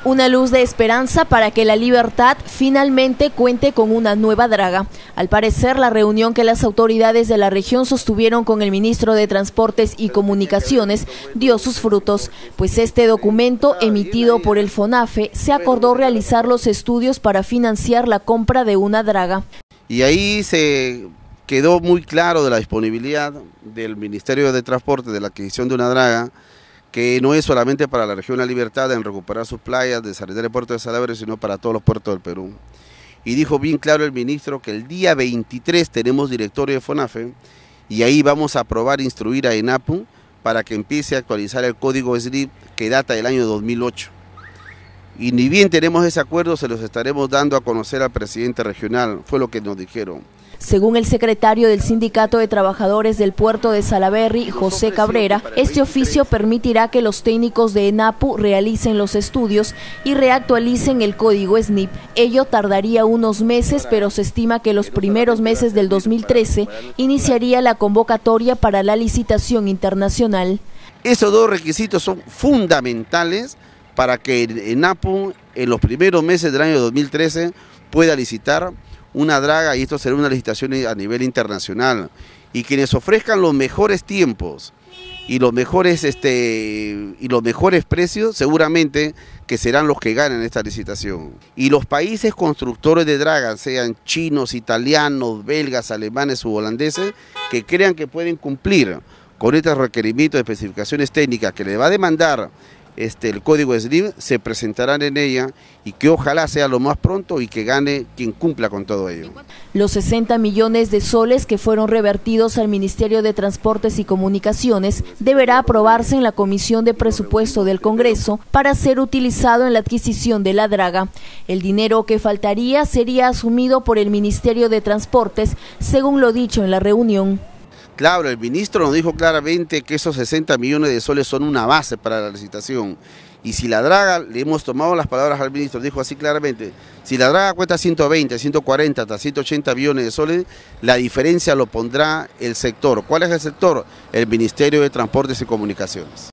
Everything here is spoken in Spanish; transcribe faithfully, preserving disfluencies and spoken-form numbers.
Una luz de esperanza para que La Libertad finalmente cuente con una nueva draga. Al parecer, la reunión que las autoridades de la región sostuvieron con el ministro de Transportes y Comunicaciones dio sus frutos, pues este documento emitido por el FONAFE se acordó realizar los estudios para financiar la compra de una draga. Y ahí se quedó muy claro de la disponibilidad del Ministerio de Transporte de la adquisición de una draga, que no es solamente para la región La Libertad en recuperar sus playas, desarrollar el puerto de Salaberry, sino para todos los puertos del Perú. Y dijo bien claro el ministro que el día veintitrés tenemos directorio de FONAFE y ahí vamos a aprobar e instruir a ENAPU para que empiece a actualizar el código S L I P que data del año dos mil ocho. Y ni bien tenemos ese acuerdo, se los estaremos dando a conocer al presidente regional, fue lo que nos dijeron. Según el secretario del Sindicato de Trabajadores del Puerto de Salaberry, José Cabrera, este oficio permitirá que los técnicos de ENAPU realicen los estudios y reactualicen el código S N I P. Ello tardaría unos meses, pero se estima que los primeros meses del dos mil trece iniciaría la convocatoria para la licitación internacional. Esos dos requisitos son fundamentales para que ENAPU en los primeros meses del año dos mil trece pueda licitar una draga, y esto será una licitación a nivel internacional, y quienes ofrezcan los mejores tiempos y los mejores este y los mejores precios seguramente que serán los que ganen esta licitación. Y los países constructores de dragas, sean chinos, italianos, belgas, alemanes u holandeses, que crean que pueden cumplir con estos requerimientos de especificaciones técnicas que le va a demandar Este, el código S L I P, se presentarán en ella y que ojalá sea lo más pronto y que gane quien cumpla con todo ello. Los sesenta millones de soles que fueron revertidos al Ministerio de Transportes y Comunicaciones deberá aprobarse en la Comisión de Presupuesto del Congreso para ser utilizado en la adquisición de la draga. El dinero que faltaría sería asumido por el Ministerio de Transportes, según lo dicho en la reunión. Claro, el ministro nos dijo claramente que esos sesenta millones de soles son una base para la licitación. Y si la draga, le hemos tomado las palabras al ministro, dijo así claramente, si la draga cuesta ciento veinte, ciento cuarenta, hasta ciento ochenta millones de soles, la diferencia lo pondrá el sector. ¿Cuál es el sector? El Ministerio de Transportes y Comunicaciones.